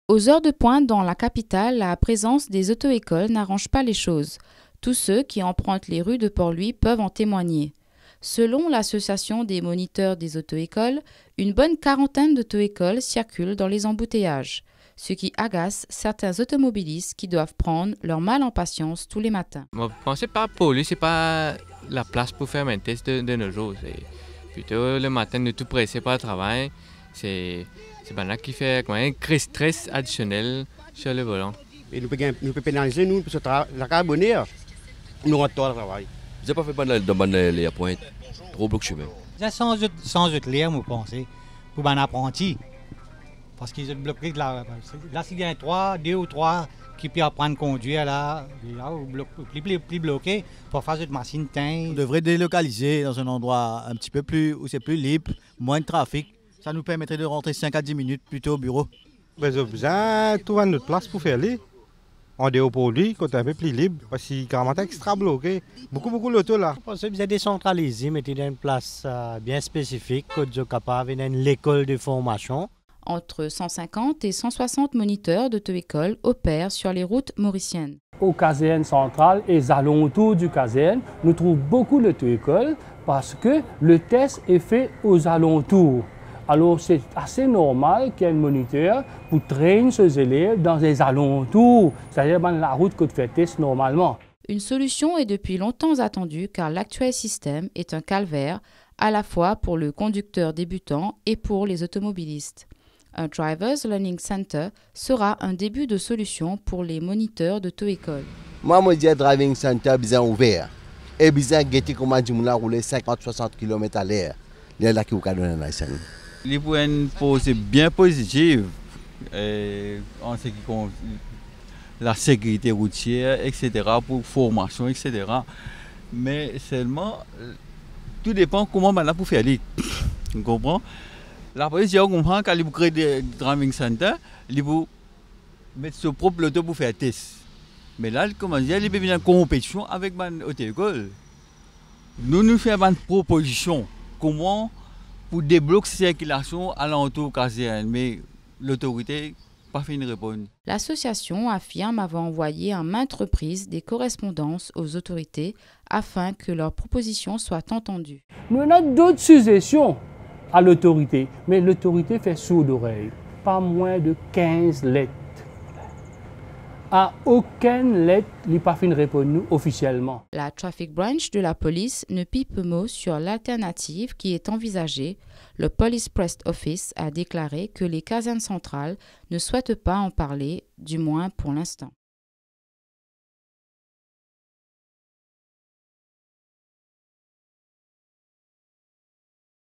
Aux heures de pointe dans la capitale, la présence des auto-écoles n'arrange pas les choses. Tous ceux qui empruntent les rues de Port-Louis peuvent en témoigner. Selon l'association des moniteurs des auto-écoles, une bonne quarantaine d'auto-écoles circulent dans les embouteillages, ce qui agace certains automobilistes qui doivent prendre leur mal en patience tous les matins. Moi, je pense pas Port-Louis, c'est pas la place pour faire un test de nos jours. C'est plutôt le matin, nous tout pressés par le travail. C'est là qui fait un stress additionnel sur le volant. Et nous pouvons pénaliser nous parce que la carbonère, nous rentrons au travail. Vous n'avez pas fait mal de les pointes, trop bloc chemin. Sans autre l'air, vous pensez, pour un apprenti. Parce qu'ils ont bloqué là, s'il y a deux ou trois qui peuvent apprendre à conduire là, plus bloqué pour faire cette machine teint. On devrait délocaliser dans un endroit un petit peu plus où c'est plus libre, moins de trafic. Ça nous permettrait de rentrer 5 à 10 minutes plus tôt au bureau. Nous avons besoin de trouver notre place pour faire aller. On est au Port-Louis, quand on est un peu plus libre, parce qu'il est quand même extra bloqué. Beaucoup d'auto là. Je pense que vous êtes décentralisé, mettez dans une place bien spécifique, que vous êtes capable d'avoir l'école de formation. Entre 150 et 160 moniteurs d'auto-école opèrent sur les routes mauriciennes. Au caserne centrale et aux alentours du caserne, nous trouvons beaucoup d'auto-écoles parce que le test est fait aux alentours. Alors c'est assez normal qu'il y ait un moniteur pour traîner ses élèves dans les alentours, c'est-à-dire dans la route que tu fais test normalement. Une solution est depuis longtemps attendue car l'actuel système est un calvaire à la fois pour le conducteur débutant et pour les automobilistes. Un Drivers Learning Center sera un début de solution pour les moniteurs d'auto-école. Moi, je dis Driving Center bien ouvert. Et bien guetter comment tu me rouler 50-60 km à l'heure. Il y a là qui vous donne un license. Les points c'est bien positif en ce qui concerne la sécurité routière, etc., pour formation, etc. Mais seulement, tout dépend comment on pour faire aller. Vous comprenez? La police, on comprend quand vous créez des driving centers, vous mettez son propre auto pour faire test. Mais là, comment dire, il peut venir en compétition avec l'auto-école. Nous faisons une proposition. Comment pour débloquer la circulation à l'entour caserne, mais l'autorité n'a pas fait une réponse. L'association affirme avoir envoyé à maintes reprises des correspondances aux autorités afin que leurs propositions soient entendues. Nous avons d'autres suggestions à l'autorité, mais l'autorité fait sourde oreille. Pas moins de 15 lettres. À aucune lettre, il n'a pas fait une réponse officiellement. La Traffic Branch de la police ne pipe mot sur l'alternative qui est envisagée. Le Police Press Office a déclaré que les casernes centrales ne souhaitent pas en parler, du moins pour l'instant.